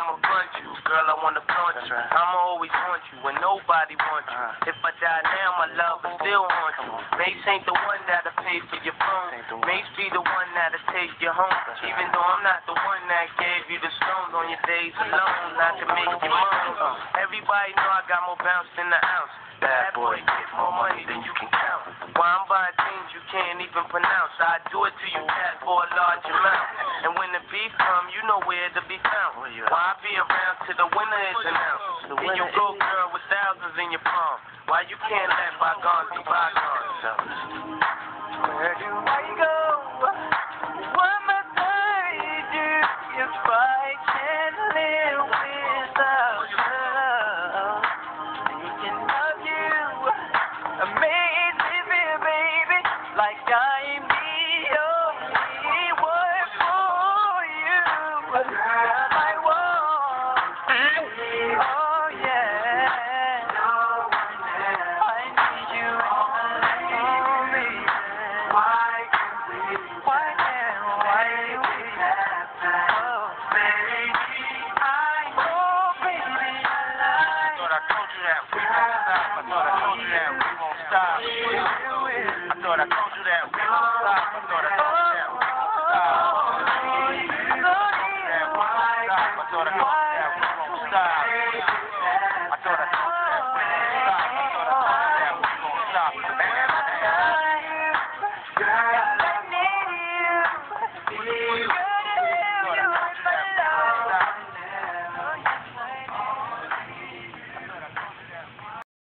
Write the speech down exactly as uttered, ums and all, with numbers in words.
I'ma front you, girl, I wanna flaunt you. Right. I'ma always haunt you when nobody wants you. Uh-huh. If I die now, my love will still haunt you. Mace ain't the one that'll pay for your phone. Mace be the one that'll take you home. Right. Even though I'm not the one that gave you the stones on your days alone, not to make you moan. Everybody know I got more bounce than the ounce. Bad boy get more money than you can count. Why I'm buying things you can't even pronounce. I do it to you, cat, for a large amount. And when the beef come, you know where to be found. Why I be around till the winner is announced? Here you go, girl, with thousands in your palm. Why you can't let bygones be bygones? Where do I go? What must I do if I can't live without love? Thinking of you, amazing, baby, like I'm the only one for you. Girl, I want, oh yeah, I need you for me. Why can't we, why can't, why can't we have that? Oh, baby, I, oh, baby, I I thought I told you that we won't stop. I thought I told you that we won't stop. I thought I told you that we won't stop. I thought I